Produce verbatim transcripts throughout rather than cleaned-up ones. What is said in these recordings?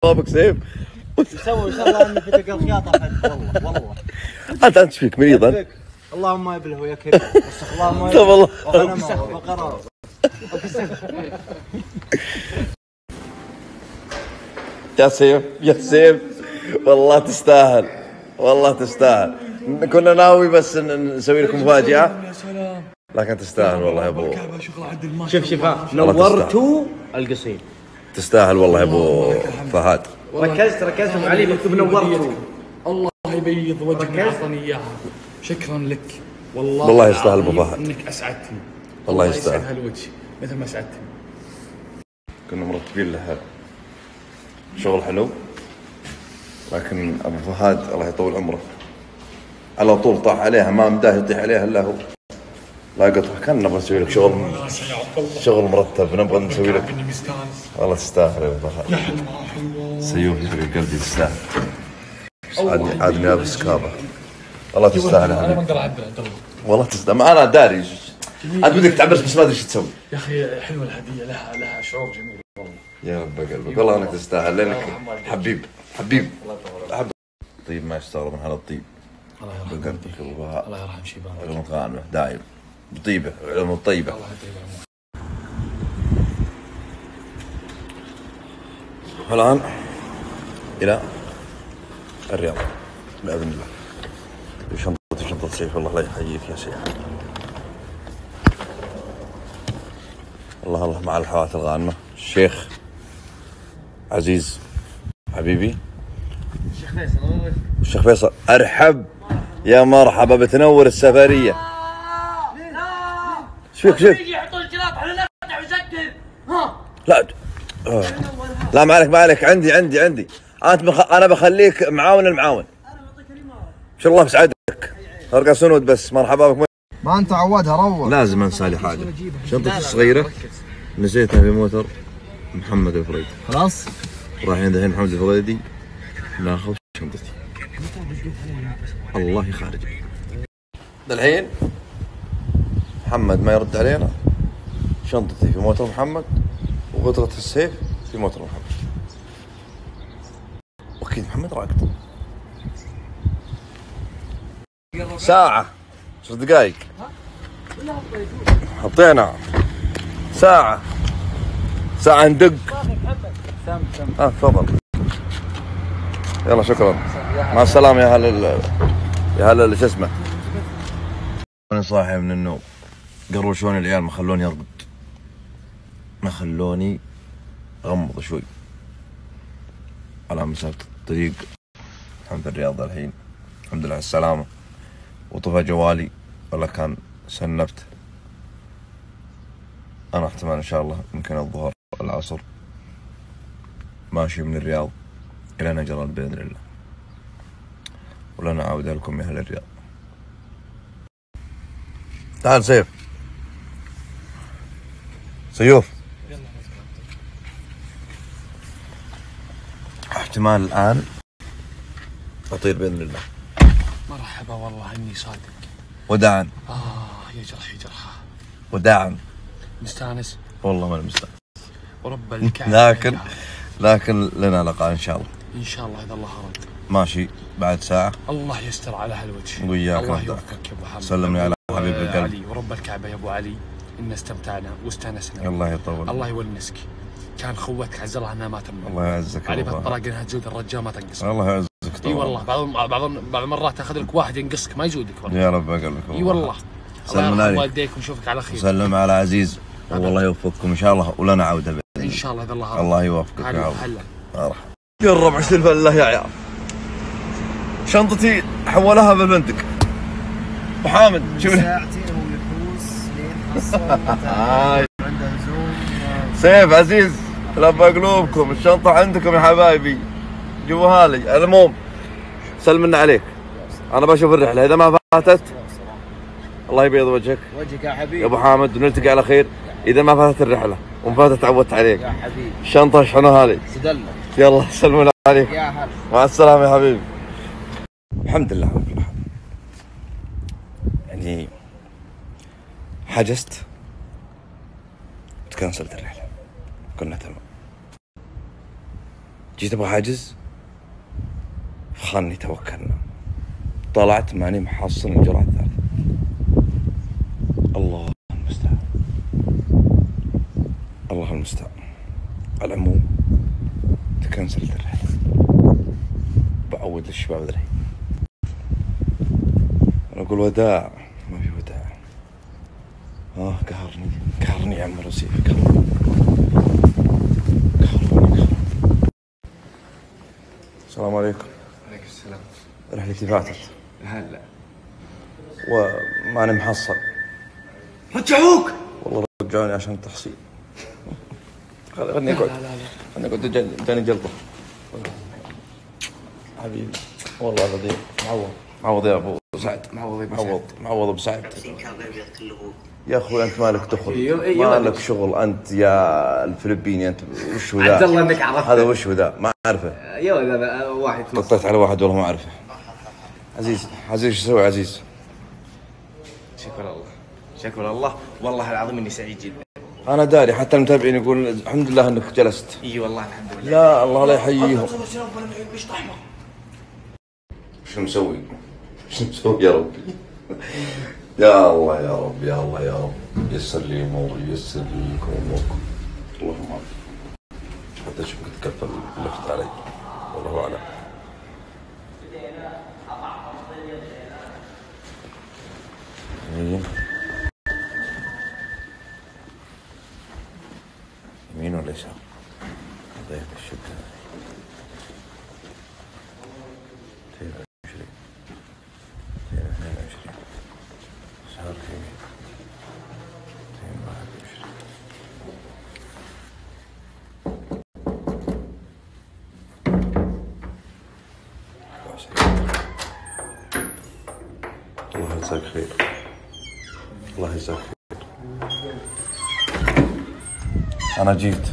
بابك سيف يسوي ان شاء الله اني فتق الخياطه والله والله. انت انت فيك مريض. اللهم يبله يا كريم. اللهم طب والله وغنمه. يا سيف يا سيف والله تستاهل والله تستاهل. كنا ناوي بس نسوي لكم مفاجأة لكن تستاهل والله يا ابو. شوف شوف نورتوا القصيم. تستاهل والله يا ابو فهد. ركزت ركزت ابو علي مكتوب نورتوا. الله يبيض وجهك اعطاني اياها. شكرا لك والله. والله يستاهل ابو فهد انك اسعدتني. والله يستاهل. يسعد هالوجه مثل ما اسعدتني. كنا مرتبين له شغل حلو لكن ابو فهد الله يطول عمره على طول طاح عليها ما مداه يطيح عليها الا هو. لا قطع كان نبغى نسوي لك شغل شغل مرتب نبغى نسوي لك. والله تستاهل يا ابو فهد. سيوف يا قلبي تستاهل. عاد عاد لابس كابه. والله تستاهل يا حبيبي. انا بنقل عبد الله والله تستاهل. ما انا داري انت بدك تعبر بس ما ادري ايش تسوي. يا اخي حلوه الهديه لها لها شعور جميل والله. يا رب قلبك والله انك تستاهل لانك حبيب حبيب حب. طيب ما يستغرب من هذا الطيب. الله يرحم بقلبك ابو فهد. الله يرحم شيبان. علوم غانمه دايم بطيبه علوم الطيبه. الله يطيب عمرك. الان الى الرياض باذن الله. شنطتي شنطه سيف والله لا يحييك يا سيف. الله الله مع الحوات الغانمه. الشيخ عزيز حبيبي الشيخ فيصل. الشيخ فيصل ارحب يا مرحبا بتنور السفريه. ايش فيك شيخ؟ يجي يحطون الجلاب على نفتح ويسكر. ها لا آه. لا ما عليك ما عليك عندي عندي عندي انت بخ... انا بخليك معاون المعاون. انا بعطيك الاماره. ان شاء الله بسعدك. ارقى سنود بس مرحبا بك. ما انت عودها روح. لازم انسى لي حاجه. شنطتي الصغيره نسيتها في موتر محمد الفريدي. خلاص رايحين دحين محمد الفريدي ناخذ شنطتي. الله خارج الحين محمد ما يرد علينا. شنطتي في موتر محمد وقطرة السيف في موتر محمد. واكيد محمد راقد. ساعة عشر دقايق حطينا ساعة ساعة ندق. اه تفضل يلا شكرا مع السلامة يا هلا يا هلا شو اسمه. انا صاحي من النوم قروشوني العيال ما خلوني ارقد ما خلوني اغمض شوي على مسافة الطريق. الحمد لله الرياض الحين الحمد لله على السلامة. وطفى جوالي والله كان سنبت. انا احتمال ان شاء الله يمكن الظهر العصر ماشي من الرياض الى نجران باذن الله. ولنا عودة لكم يا اهل الرياض. تعال سيف سيوف. احتمال الان اطير باذن الله. مرحبا والله اني صادق. وداعا. اه يا جرحي جرحه. وداعا. مستانس؟ والله ما مستانس. ورب الكعبة. لكن لكن لنا لقاء ان شاء الله. ان شاء الله اذا الله اراد. ماشي بعد ساعة. الله يستر على هالوجه. وياك الله يوفقك يا ابو حمد. سلمني على حبيب القلب. علي ورب الكعبة يا ابو علي إن استمتعنا واستانسنا. الله يطول. الله يونسك. كان خوتك عز الله انها ما تمنع. الله يعزك. علي بهالطريقة انها تزود الرجال ما تنقص. الله يعزك. اي والله بعض بعض بعض المرات تاخذ لك واحد ينقصك ما يزودك والله. يا رب اقلك. اي والله. سلم عليك والديك ونشوفك على خير. سلم على عزيز والله يوفقكم ان شاء الله ولنا عودة ان شاء الله اذا الله الله يوفقك يا عم. مرحبا. يا الربع سلفة لله يا عيال. شنطتي حولها بالفندق. ابو حامد شوف ساعتين ويحوس لين حصل عنده زوم. سيف عزيز لبى قلوبكم الشنطة عندكم يا حبايبي جيبوها لي. المهم سلمنا عليك انا بشوف الرحلة اذا ما فاتت الله يبيض وجهك وجهك يا حبيبي يا ابو حامد ونلتقي على خير. اذا ما فاتت الرحلة وما فاتت عودت عليك يا حبيبي. الشنطة اشحنوها لي. سدلنا. يلا سلمنا عليك. يا هلا مع السلامة يا حبيبي. الحمد لله رب العالمين. يعني حجزت وتكنسلت الرحلة كنا تمام. جيت ابغى حاجز خاني توكلنا، طلعت ماني محصل الجرعة الثالثة. الله المستعان، الله المستعان. على العموم تكنسلت الرحلة، بعود للشباب ذري، انا اقول وداع، ما في وداع. اه قهرني قهرني يا عم الرصيف، قهرني قهرني. السلام عليكم. عليكم السلام. رحلتي فاتت هلا وماني محصل. رجعوك. والله رجعوني عشان التحصيل. خليني اقعد، خليني اقعد، جاني جلطة حبيبي والله العظيم. معوض معوض يا ابو سعد، معوض معوض معوض ابو سعد. يا اخوي انت مالك دخل، مالك شغل انت يا الفلبيني انت. وش هو ذا؟ عبد الله انك عرفته. هذا وش هو ذا؟ ما اعرفه. يا ولد واحد قطيت على واحد والله ما اعرفه. عزيز عزيز شو تسوي عزيز؟ شكر الله شكر الله والله العظيم اني سعيد جدا. انا داري، حتى المتابعين يقول الحمد لله انك جلست. اي والله الحمد لله. لا الله لا يحييهم. شو مسوي؟ شو مسوي يا ربي؟ يا الله يا رب يا الله يا رب، يسر لي اموري، يسر لي اموركم. اللهم امين. حتى شوف تكفل لفت علي، والله اعلم. يمين يمين ولا يسار؟ ضيف الشدة اثنين وعشرين اثنين وعشرين صار في اثنين واحد وعشرين. الله يجزاك خير، الله يجزاك خير. أنا جيت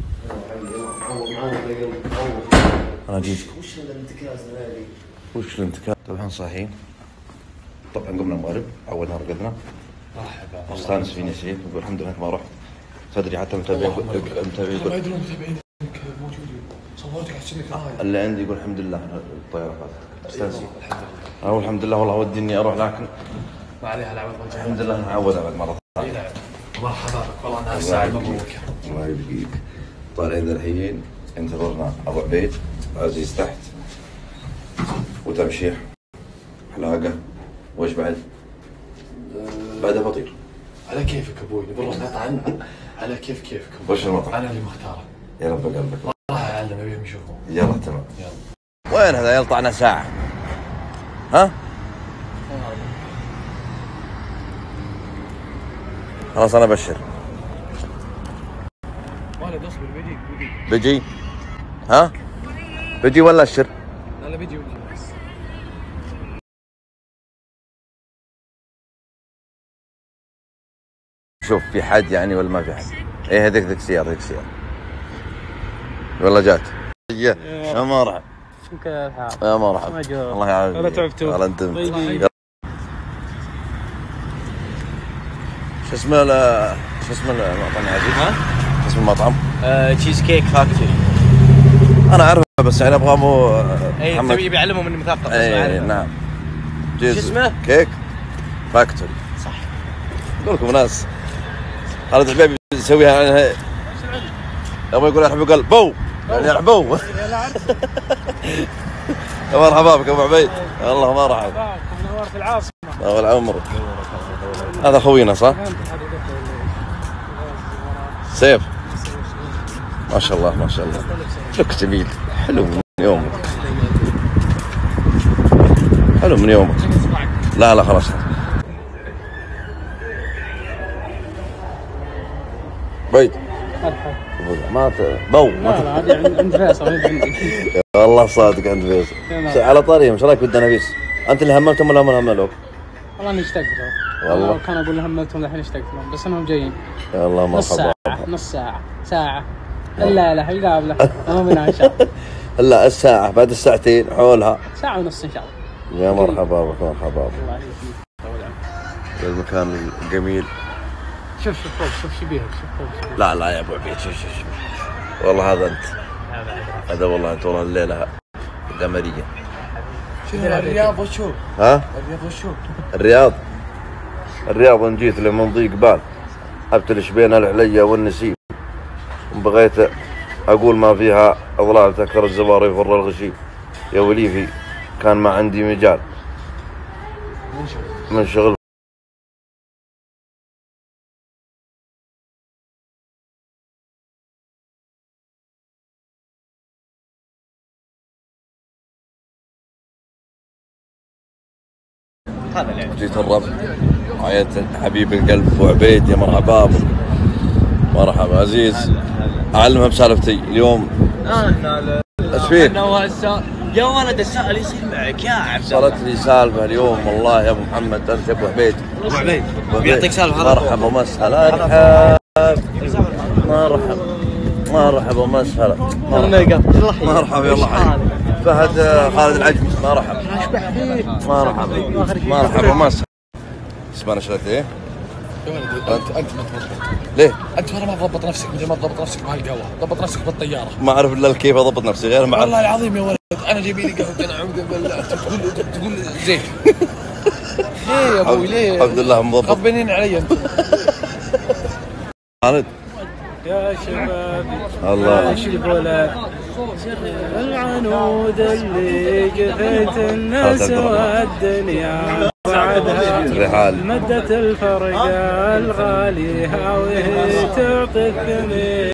أنا جيت وش الانتكاس هذه؟ وش الانتكاس؟ طبعا صاحيين، طبعا قمنا المغرب، عودنا رقدنا، استانس فيني شيء، نقول الحمد لله ما رحت. تدري حتى المتابعين المتابعين ما يدرون متابعينك موجودين، صورتك على السمك هاي. اللي عندي يقول الحمد لله الطيارة فاتت. استانسي أقول الحمد لله والله ودي إني أروح، لكن ما عليها العوض. الحمد لله نعود أبد مرة ثانية. مرحبا بك والله انها الساعة مبروك. الله يبقيك. طالعين الحين، انتظرنا ابو عبيد وعزيز تحت وتمشيح حلاقه. وايش بعد؟ بعدها فطير. على كيفك ابوي، نبي نروح مطعم على كيف كيفك. وش المطعم؟ انا اللي مختاره. يا رب قلبك. والله اعلم ابيهم يشوفون. يلا تمام. يلا. وين هذا يلطعنا ساعة؟ ها؟ خلاص انا ابشر. والله اصبر بيجي بيجي. بيجي؟ ها؟ بيجي ولا اشر؟ لا لا بيجي بيجي. شوف في حد يعني ولا ما في حد؟ ايه هذيك ذيك سيارة ذيك سيارة. والله جات. يا مرحبا. كيف الحال؟ يا مرحبا. الله يعافيك. والله تعبتوا. والله انت. شو اسمه لا شو اسمه المطعم يا عزيز؟ ها؟ شو اسم المطعم؟ تشيز كيك فاكتوري. انا اعرفه بس يعني ابغى ابو اي محمد. تبي بيعلمهم اني مثقف. اي نعم. شو اسمه؟ كيك فاكتوري. صح. اقول لكم ناس خالد حبيبي يسويها يعني ابغى يقول يرحب قلب بو يعني يرحبوا. يا مرحبا بك ابو عبيد. الله مرحبا. منورت العاصمة. طول عمرك. هذا خوينا صح؟ سيف. ما شاء الله ما شاء الله. لك جميل، حلو من يومك. حلو من يومك. لا لا خلاص. بيد. ما ت... بو لا لا هذه عند فيصل عندي. والله صادق عند فيصل. على طاريهم ايش رايك بالدنافيس؟ انت اللي هملتهم ولا هم اللي هملوك؟ والله اني اشتقت لهم. والله والله كان اقول هملتهم الحين اشتقت لهم بس انهم جايين. يا الله نص مرحبا. ساعة نص ساعة ساعة الليلة القابلة ما منها ان شاء الله. هلا الساعة بعد الساعتين حولها ساعة ونص ان شاء الله. يا مرحبا بك مرحبا بك. الله يحييك. طول عمرك. المكان الجميل. شوف شوف فوق شوف شبيهك شوف فوق شبيهك. لا لا يا ابو عبيد شوف شوف شوف والله هذا انت هذا والله انت والله الليله قمريه. شنو الرياض وشو؟ ها؟ الرياض وشو؟ الرياض الرياض ان جيت لمن ضيق بال ابتلش بين العليا والنسيم وبغيت اقول ما فيها اضلال تكر الزوار يفر الغشيم يا وليفي كان ما عندي مجال من شغل جيت الرب عيت حبيب القلب ابو عبيد. يا مرحبا بك. مرحبا عزيز. اعلمها بسالفتي اليوم. انا ايش فيه؟ يا ولد السائل يصير معك يا عبد الله. صارت لي سالفه اليوم والله يا ابو محمد. انت يا ابو عبيد. ابو عبيد بيعطيك سالفه. مرحبا ومسهلا. ارحب مرحبا مرحبا ومسهلا. مرحبا يلا حي فهد خالد العجمي. مرحبا مرحبا مرحبا ومسهلا. اسمع نشرت ايه؟ يا ولد انت انت ما تضبط. ليه؟ انت ولا ما تضبط نفسك مثل ما تضبط نفسك مع القهوه، ضبط نفسك بالطياره. ما اعرف الا كيف اضبط نفسي غير مع والله العظيم يا ولد انا جايب لي قهوه انا عمق تقول تقول زيت. ليه يا ابوي ليه؟ الحمد لله مضبط. غبنين علي انت. خالد يا شبابي الله الولد العنود اللي قفيت الناس والدنيا بعدها مدت الفرقة الغالي هاويه تعطي الثمين.